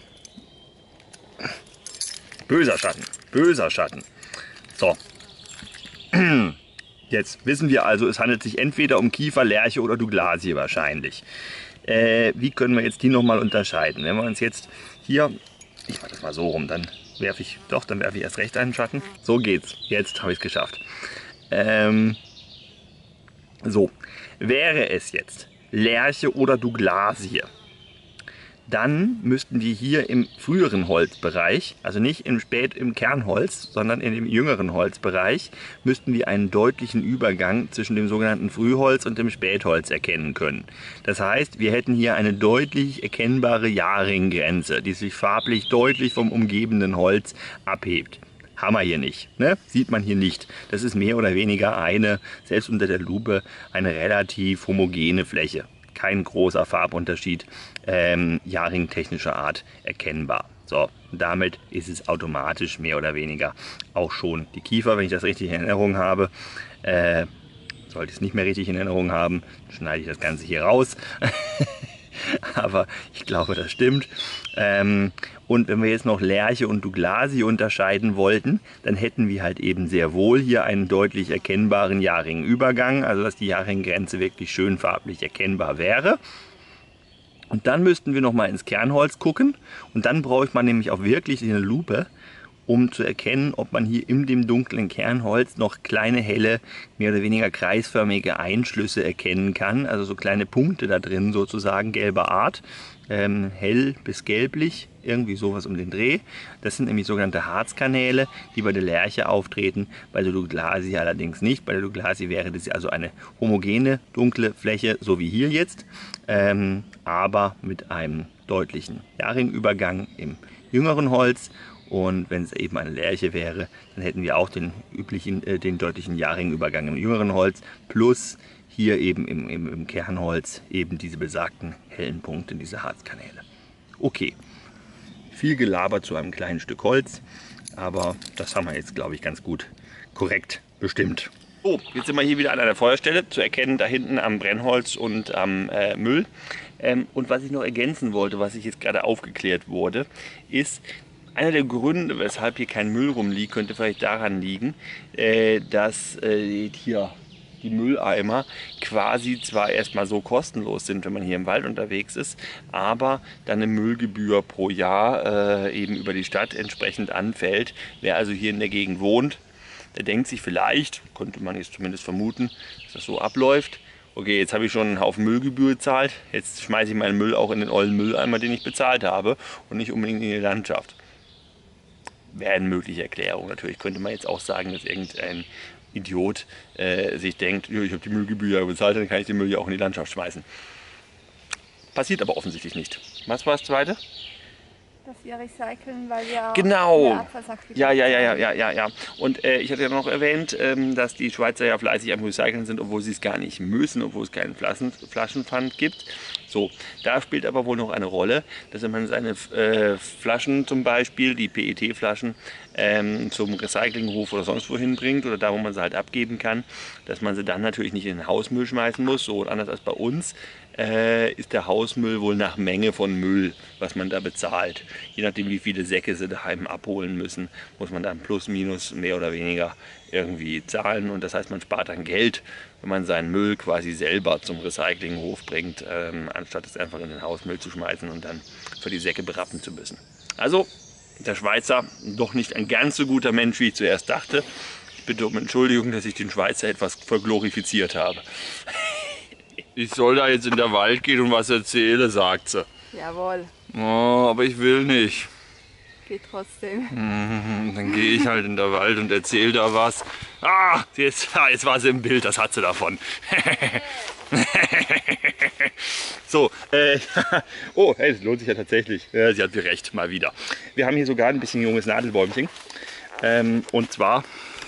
Böser Schatten, böser Schatten. So. Jetzt wissen wir also, es handelt sich entweder um Kiefer, Lärche oder Douglasie wahrscheinlich. Wie können wir jetzt die nochmal unterscheiden? Wenn wir uns jetzt hier, ich mache das mal so rum, dann werfe ich erst recht einen Schatten. So geht's. Jetzt habe ich es geschafft. So, wäre es jetzt Lärche oder Douglasie, dann müssten wir hier im früheren Holzbereich, also nicht im Kernholz, sondern in dem jüngeren Holzbereich, müssten wir einen deutlichen Übergang zwischen dem sogenannten Frühholz und dem Spätholz erkennen können. Das heißt, wir hätten hier eine deutlich erkennbare Jahringgrenze, die sich farblich deutlich vom umgebenden Holz abhebt. Haben wir hier nicht, ne? Sieht man hier nicht. Das ist mehr oder weniger selbst unter der Lupe, eine relativ homogene Fläche. Kein großer Farbunterschied jahrringtechnischer Art erkennbar. So, damit ist es automatisch mehr oder weniger auch schon die Kiefer, wenn ich das richtig in Erinnerung habe. Sollte ich es nicht mehr richtig in Erinnerung haben, schneide ich das Ganze hier raus. Aber ich glaube, das stimmt. Und wenn wir jetzt noch Lärche und Douglasie unterscheiden wollten, dann hätten wir halt eben sehr wohl hier einen deutlich erkennbaren Jahrringübergang, also dass die Jahringgrenze wirklich schön farblich erkennbar wäre. Und dann müssten wir noch mal ins Kernholz gucken und dann braucht man nämlich auch wirklich eine Lupe, um zu erkennen, ob man hier in dem dunklen Kernholz noch kleine, helle, mehr oder weniger kreisförmige Einschlüsse erkennen kann. Also so kleine Punkte da drin sozusagen, gelber Art. hell bis gelblich, irgendwie sowas um den Dreh. Das sind nämlich sogenannte Harzkanäle, die bei der Lerche auftreten, bei der Douglasie allerdings nicht. Bei der Douglasie wäre das also eine homogene, dunkle Fläche, so wie hier jetzt, aber mit einem deutlichen Jahrringübergang im jüngeren Holz. Und wenn es eben eine Lerche wäre, dann hätten wir auch den deutlichen Jahrringübergang im jüngeren Holz, plus hier eben im Kernholz eben diese besagten hellen Punkte, diese Harzkanäle. Okay, viel gelabert zu einem kleinen Stück Holz, aber das haben wir jetzt, glaube ich, ganz gut korrekt bestimmt. So, jetzt sind wir hier wieder an einer Feuerstelle, zu erkennen da hinten am Brennholz und am Müll. Und was ich noch ergänzen wollte, was ich jetzt gerade aufgeklärt wurde, ist, einer der Gründe, weshalb hier kein Müll rumliegt, könnte vielleicht daran liegen, dass hier die Mülleimer quasi zwar erstmal so kostenlos sind, wenn man hier im Wald unterwegs ist, aber dann eine Müllgebühr pro Jahr eben über die Stadt entsprechend anfällt. Wer also hier in der Gegend wohnt, der denkt sich vielleicht, könnte man jetzt zumindest vermuten, dass das so abläuft. Okay, jetzt habe ich schon einen Haufen Müllgebühr gezahlt, jetzt schmeiße ich meinen Müll auch in den ollen Mülleimer, den ich bezahlt habe und nicht unbedingt in die Landschaft. Wäre eine mögliche Erklärung. Natürlich könnte man jetzt auch sagen, dass irgendein Idiot sich denkt, ich habe die Müllgebühr bezahlt, dann kann ich den Müll ja auch in die Landschaft schmeißen. Passiert aber offensichtlich nicht. Was war das Zweite? Dass wir recyceln, weil wir genau. Abfallsack Ja. Und ich hatte ja noch erwähnt, dass die Schweizer ja fleißig am Recyceln sind, obwohl sie es gar nicht müssen, obwohl es keinen Flaschenpfand gibt. So, da spielt aber wohl noch eine Rolle, dass wenn man seine Flaschen zum Beispiel, die PET-Flaschen, zum Recyclinghof oder sonst wohin bringt oder da, wo man sie halt abgeben kann, dass man sie dann natürlich nicht in den Hausmüll schmeißen muss. So, und anders als bei uns ist der Hausmüll wohl nach Menge von Müll, was man da bezahlt. Je nachdem, wie viele Säcke sie daheim abholen müssen, muss man dann plus minus mehr oder weniger irgendwie zahlen. Und das heißt, man spart dann Geld, wenn man seinen Müll quasi selber zum Recyclinghof bringt, anstatt es einfach in den Hausmüll zu schmeißen und dann für die Säcke berappen zu müssen. Also der Schweizer doch nicht ein ganz so guter Mensch, wie ich zuerst dachte. Ich bitte um Entschuldigung, dass ich den Schweizer etwas verglorifiziert habe. Ich soll da jetzt in den Wald gehen und was erzählen, sagt sie. Jawohl. Oh, aber ich will nicht. Geht trotzdem. Dann gehe ich halt in den Wald und erzähle da was. Ah, jetzt war sie im Bild, das hat sie davon. So, oh, hey, das lohnt sich ja tatsächlich. Ja, sie hat recht, mal wieder. Wir haben hier sogar ein bisschen junges Nadelbäumchen. Und zwar,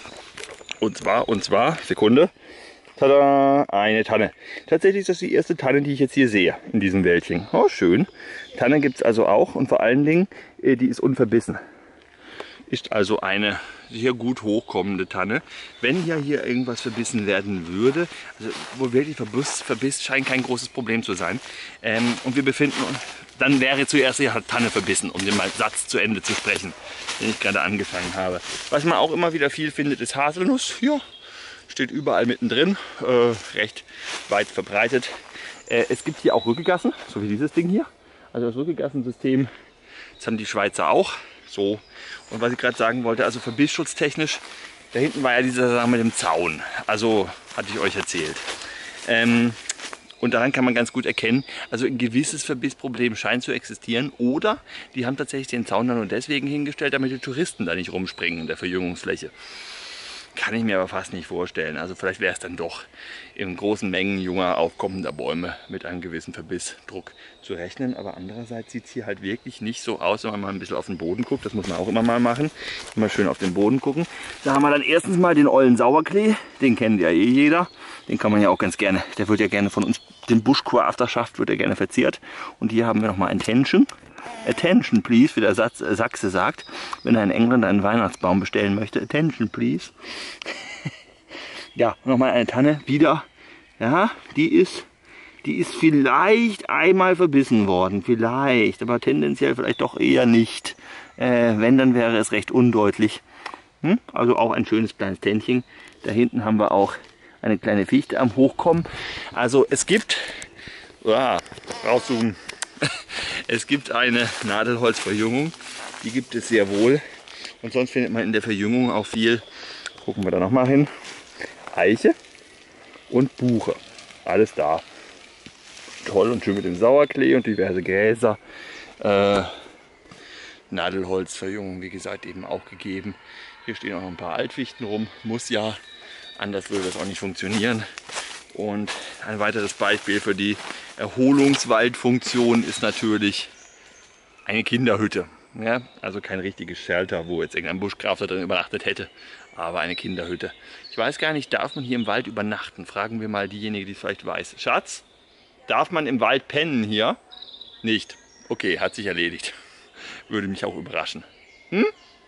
Sekunde. Tada, eine Tanne. Tatsächlich ist das die erste Tanne, die ich jetzt hier sehe in diesem Wäldchen. Oh, schön. Tanne gibt es also auch und vor allen Dingen, die ist unverbissen. Ist also eine sehr gut hochkommende Tanne. Wenn ja hier irgendwas verbissen werden würde, also wo wirklich Verbiss scheint kein großes Problem zu sein. Und wir befinden uns, dann wäre zuerst die Tanne verbissen, um den Satz zu Ende zu sprechen, den ich gerade angefangen habe. Was man auch immer wieder viel findet, ist Haselnuss. Ja. Steht überall mittendrin, recht weit verbreitet. Es gibt hier auch Rückegassen, so wie dieses Ding hier. Also das Rückegassensystem, das haben die Schweizer auch. So. Und was ich gerade sagen wollte, also verbissschutztechnisch, da hinten war ja dieser Sache mit dem Zaun. Also hatte ich euch erzählt. Und daran kann man ganz gut erkennen, also ein gewisses Verbissproblem scheint zu existieren. Oder die haben tatsächlich den Zaun dann nur deswegen hingestellt, damit die Touristen da nicht rumspringen in der Verjüngungsfläche. Kann ich mir aber fast nicht vorstellen. Also vielleicht wäre es dann doch in großen Mengen junger, aufkommender Bäume mit einem gewissen Verbissdruck zu rechnen. Aber andererseits sieht es hier halt wirklich nicht so aus, wenn man mal ein bisschen auf den Boden guckt. Das muss man auch immer mal machen. Immer schön auf den Boden gucken. Da haben wir dann erstens mal den ollen Sauerklee. Den kennt ja eh jeder. Den kann man ja auch ganz gerne, der wird ja gerne von uns, den Buschcrafterschaft wird ja gerne verzehrt. Und hier haben wir nochmal ein Tension. Attention please, wie der Sachse sagt, wenn ein Engländer einen Weihnachtsbaum bestellen möchte. Attention please. Ja, nochmal eine Tanne, wieder. Ja, die ist vielleicht einmal verbissen worden, vielleicht, aber tendenziell vielleicht doch eher nicht. Wenn, dann wäre es recht undeutlich. Also auch ein schönes kleines Tännchen. Da hinten haben wir auch eine kleine Fichte am Hochkommen. Also es gibt, rauszoomen. Es gibt eine Nadelholzverjüngung, die gibt es sehr wohl. Und sonst findet man in der Verjüngung auch viel, gucken wir da nochmal hin, Eiche und Buche. Alles da. toll und schön mit dem Sauerklee und diverse Gräser. Nadelholzverjüngung, wie gesagt, eben auch gegeben. Hier stehen auch noch ein paar Altfichten rum. Muss ja, anders würde das auch nicht funktionieren. Und ein weiteres Beispiel für die Erholungswaldfunktion ist natürlich eine Kinderhütte. Ja, also kein richtiges Shelter, wo jetzt irgendein Buschkrafter drin übernachtet hätte, aber eine Kinderhütte. Ich weiß gar nicht, darf man hier im Wald übernachten? Fragen wir mal diejenige, die es vielleicht weiß. Schatz, darf man im Wald pennen hier? Nicht. Okay, hat sich erledigt. Würde mich auch überraschen. Hm?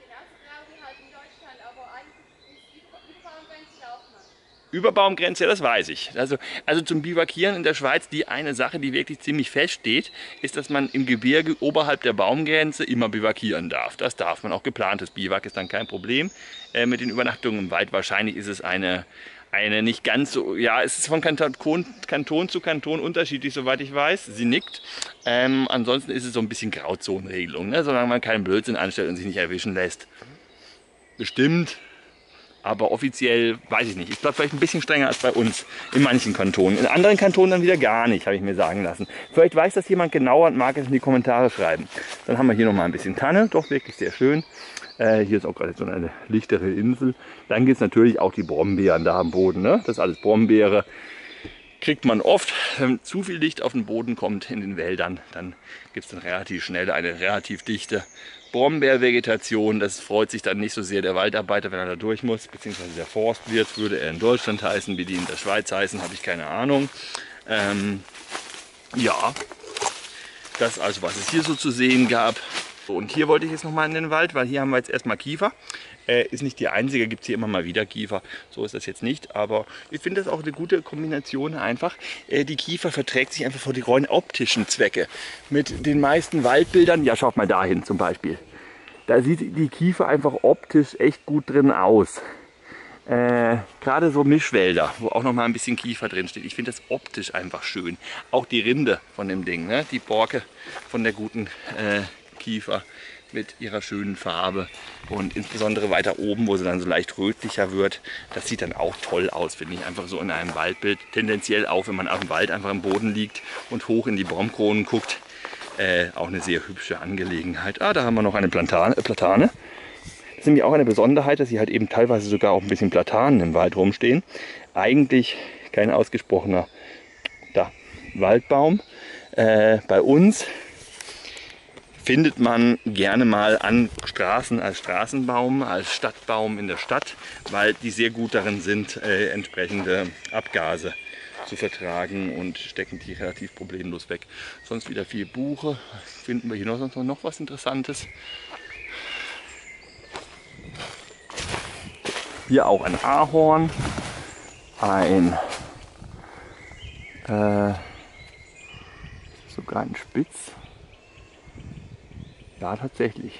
Über Baumgrenze, das weiß ich. Also zum Bivakieren in der Schweiz, die eine Sache, die wirklich ziemlich feststeht, ist, dass man im Gebirge oberhalb der Baumgrenze immer bivakieren darf. Das darf man, auch geplantes Biwak ist dann kein Problem. Mit den Übernachtungen im Wald wahrscheinlich ist es eine nicht ganz so, ja, es ist von Kanton zu Kanton unterschiedlich, soweit ich weiß. Sie nickt. Ansonsten ist es so ein bisschen Grauzonenregelung, ne? Solange man keinen Blödsinn anstellt und sich nicht erwischen lässt. Bestimmt. Aber offiziell weiß ich nicht. Ich glaube vielleicht ein bisschen strenger als bei uns in manchen Kantonen. In anderen Kantonen dann wieder gar nicht, habe ich mir sagen lassen. Vielleicht weiß das jemand genauer und mag es in die Kommentare schreiben. Dann haben wir hier nochmal ein bisschen Tanne, doch wirklich sehr schön. Hier ist auch gerade so eine lichtere Insel. Dann gibt es natürlich auch die Brombeeren da am Boden. Ne? Das ist alles Brombeere. Kriegt man oft, wenn zu viel Licht auf den Boden kommt in den Wäldern, dann gibt es dann relativ schnell eine relativ dichte Brombeervegetation. Das freut sich dann nicht so sehr der Waldarbeiter, wenn er da durch muss, beziehungsweise der Forstwirt, würde er in Deutschland heißen, wie die in der Schweiz heißen, habe ich keine Ahnung. Ja, das also, was es hier so zu sehen gab. Und hier wollte ich jetzt nochmal in den Wald, weil hier haben wir jetzt erstmal Kiefer. Ist nicht die einzige, gibt es hier immer mal wieder Kiefer. So ist das jetzt nicht, aber ich finde das auch eine gute Kombination einfach. Die Kiefer verträgt sich einfach vor die rein optischen Zwecke. Mit den meisten Waldbildern, ja schaut mal dahin zum Beispiel. Da sieht die Kiefer einfach optisch echt gut drin aus. Gerade so Mischwälder, wo auch noch mal ein bisschen Kiefer drin steht. Ich finde das optisch einfach schön. Auch die Rinde von dem Ding, ne? Die Borke von der guten Kiefer mit ihrer schönen Farbe und insbesondere weiter oben, wo sie dann so leicht rötlicher wird. Das sieht dann auch toll aus, finde ich, einfach so in einem Waldbild. Tendenziell auch, wenn man auf dem Wald einfach am Boden liegt und hoch in die Baumkronen guckt. Auch eine sehr hübsche Angelegenheit. Ah, da haben wir noch eine Platane. Das ist nämlich auch eine Besonderheit, dass hier halt eben teilweise sogar auch ein bisschen Platanen im Wald rumstehen. Eigentlich kein ausgesprochener Waldbaum. Bei uns findet man gerne mal an Straßen als Straßenbaum, als Stadtbaum in der Stadt, weil die sehr gut darin sind, entsprechende Abgase zu vertragen und stecken die relativ problemlos weg. Sonst wieder viel Buche. Finden wir hier noch was Interessantes. Hier auch ein Ahorn, sogar ein Spitz. Ja, tatsächlich.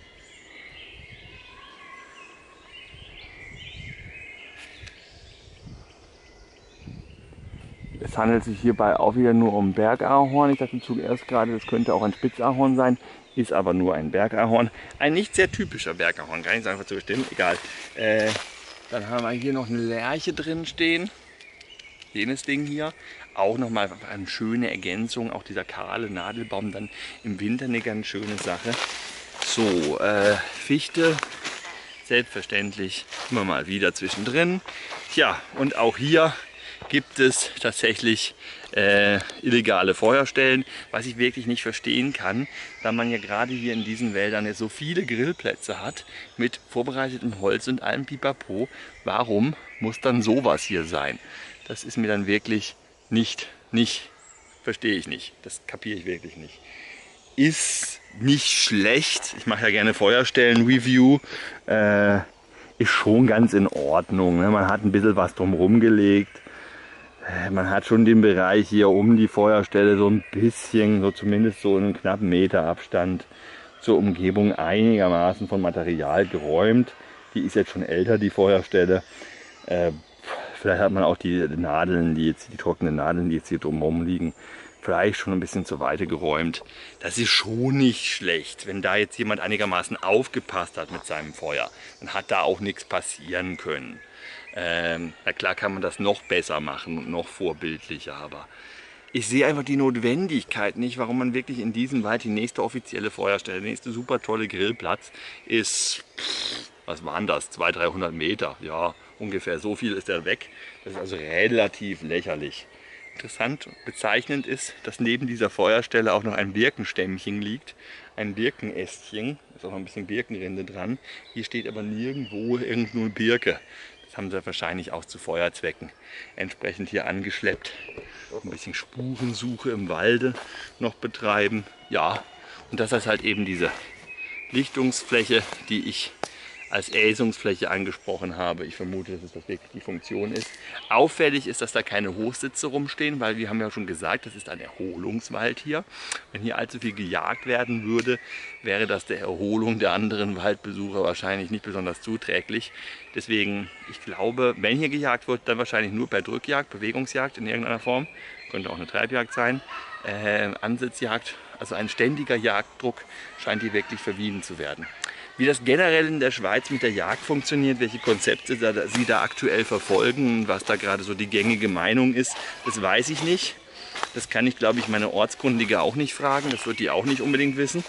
Es handelt sich hierbei auch wieder nur um Bergahorn. Ich dachte zuerst gerade, das könnte auch ein Spitzahorn sein, ist aber nur ein Bergahorn. Ein nicht sehr typischer Bergahorn, kann ich einfach zu bestimmen, egal. Dann haben wir hier noch eine Lerche drin stehen. Jenes Ding hier. Auch nochmal eine schöne Ergänzung, auch dieser kahle Nadelbaum dann im Winter eine ganz schöne Sache. So, Fichte, selbstverständlich immer mal wieder zwischendrin. Tja, und auch hier gibt es tatsächlich illegale Feuerstellen, was ich wirklich nicht verstehen kann, da man ja gerade hier in diesen Wäldern ja so viele Grillplätze hat mit vorbereitetem Holz und allem Pipapo. Warum muss dann sowas hier sein? Das ist mir dann wirklich nicht, verstehe ich nicht. Das kapiere ich wirklich nicht. Ist nicht schlecht. Ich mache ja gerne Feuerstellen-Review. Ist schon ganz in Ordnung. Ne? Man hat ein bisschen was drumherum gelegt. Man hat schon den Bereich hier um die Feuerstelle so ein bisschen, so zumindest so in einem knappen Meter Abstand zur Umgebung einigermaßen von Material geräumt. Die ist jetzt schon älter, die Feuerstelle. Vielleicht hat man auch die Nadeln, die trockenen Nadeln, die jetzt hier drumherum liegen, vielleicht schon ein bisschen zur Seite geräumt. Das ist schon nicht schlecht, wenn da jetzt jemand einigermaßen aufgepasst hat mit seinem Feuer. Dann hat da auch nichts passieren können. Na klar kann man das noch besser machen und noch vorbildlicher, aber ich sehe einfach die Notwendigkeit nicht, warum man wirklich in diesem Wald die nächste offizielle Feuerstelle, der nächste super tolle Grillplatz ist, was waren das, 200, 300 Meter, ja, ungefähr so viel ist er weg. Das ist also relativ lächerlich. Interessant und bezeichnend ist, dass neben dieser Feuerstelle auch noch ein Birkenstämmchen liegt, ein Birkenästchen, ist auch noch ein bisschen Birkenrinde dran. Hier steht aber nirgendwo irgendeine Birke. Das haben sie wahrscheinlich auch zu Feuerzwecken entsprechend hier angeschleppt. Ein bisschen Spurensuche im Walde noch betreiben. Ja, und das ist halt eben diese Lichtungsfläche, die ich als Äsungsfläche angesprochen habe. Ich vermute, dass das wirklich die Funktion ist. Auffällig ist, dass da keine Hochsitze rumstehen, weil wir haben ja schon gesagt, das ist ein Erholungswald hier. Wenn hier allzu viel gejagt werden würde, wäre das der Erholung der anderen Waldbesucher wahrscheinlich nicht besonders zuträglich. Deswegen, ich glaube, wenn hier gejagt wird, dann wahrscheinlich nur per Drückjagd, Bewegungsjagd in irgendeiner Form. Könnte auch eine Treibjagd sein. Ansitzjagd, also ein ständiger Jagddruck scheint hier wirklich vermieden zu werden. Wie das generell in der Schweiz mit der Jagd funktioniert, welche Konzepte sie da aktuell verfolgen, was da gerade so die gängige Meinung ist, das weiß ich nicht. Das kann ich, glaube ich, meine Ortskundige auch nicht fragen. Das wird die auch nicht unbedingt wissen.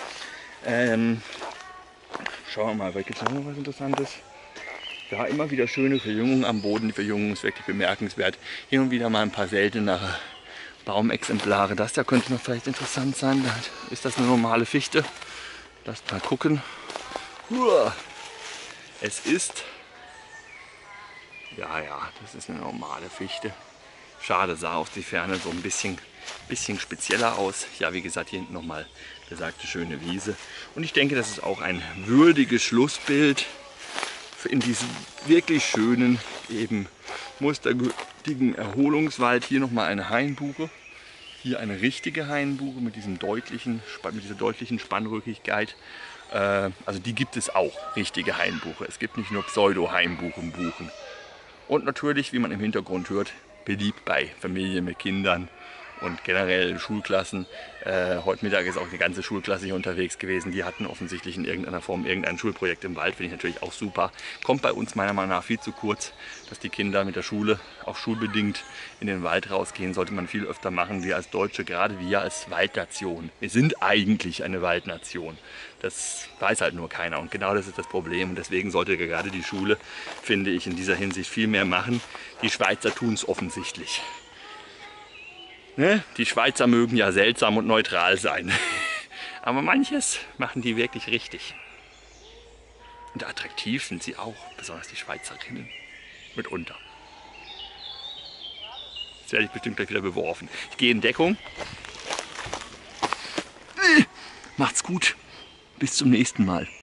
Schauen wir mal, gibt es noch was Interessantes? Ja, immer wieder schöne Verjüngung am Boden. Die Verjüngung ist wirklich bemerkenswert. Hier und wieder mal ein paar seltenere Baumexemplare. Das da könnte noch vielleicht interessant sein. Ist das eine normale Fichte? Lasst mal gucken. Es ist, ja, das ist eine normale Fichte. Schade, sah auf die Ferne so ein bisschen spezieller aus. Ja, wie gesagt, hier hinten nochmal besagte schöne Wiese. Und ich denke, das ist auch ein würdiges Schlussbild in diesem wirklich schönen, eben mustergültigen Erholungswald. Hier nochmal eine Hainbuche. Hier eine richtige Hainbuche mit dieser deutlichen Spannrückigkeit. Also die gibt es auch, richtige Hainbuche. Es gibt nicht nur Pseudo-Hainbuchen. Und natürlich, wie man im Hintergrund hört, beliebt bei Familien mit Kindern und generell Schulklassen. Heute Mittag ist auch eine ganze Schulklasse hier unterwegs gewesen. Die hatten offensichtlich in irgendeiner Form irgendein Schulprojekt im Wald. Finde ich natürlich auch super. Kommt bei uns meiner Meinung nach viel zu kurz, dass die Kinder mit der Schule, auch schulbedingt, in den Wald rausgehen. Sollte man viel öfter machen. Wir als Deutsche, gerade wir als Waldnation. Wir sind eigentlich eine Waldnation. Das weiß halt nur keiner. Und genau das ist das Problem. Und deswegen sollte gerade die Schule, finde ich, in dieser Hinsicht viel mehr machen. Die Schweizer tun es offensichtlich. Ne? Die Schweizer mögen ja seltsam und neutral sein. Aber manches machen die wirklich richtig. Und attraktiv sind sie auch, besonders die Schweizerinnen. Mitunter. Jetzt werde ich bestimmt gleich wieder beworfen. Ich gehe in Deckung. Macht's gut. Bis zum nächsten Mal.